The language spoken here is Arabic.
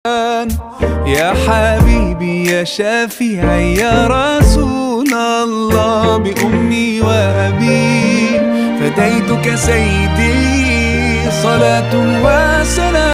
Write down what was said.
يا حبيبي يا شفيعي يا رسول الله، بأمي وأبي فديتك سيدي، صلاة وسلام.